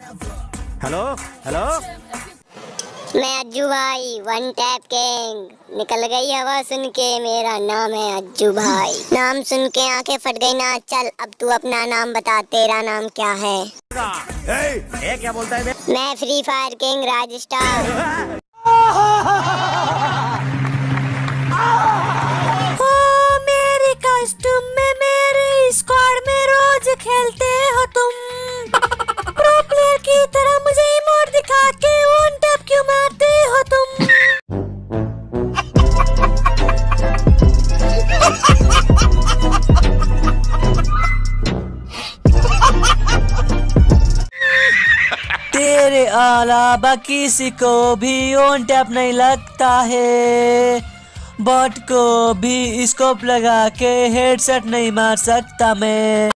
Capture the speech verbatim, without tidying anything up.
Hello hello, मैं अज्जू भाई one tap king. निकल गई हवा सुन के, मेरा नाम है अज्जू भाई। नाम सुन के आंखें फट गई ना। चल अब तू अपना नाम बता, तेरा नाम क्या है? ए, ए, क्या बोलता है बे? मैं free fire king Raj star. ओ मेरी कॉस्ट्यूम में मेरे स्क्वाड में रोज खेलते हो तुम। प्रो प्लेयर की तरह मुझे इमोट दिखा के वन टैप क्यों मारते हो तुम? तेरे अलावा किसी को भी ऑन टैप नहीं लगता है। बॉट को भी स्कोप लगा के हेडशॉट नहीं मार सकता मैं।